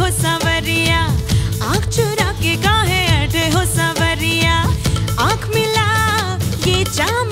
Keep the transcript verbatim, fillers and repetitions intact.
हो सावरिया, आँख चुरा के काहे ऐठे हो सावरिया, आँख मिला ये जाम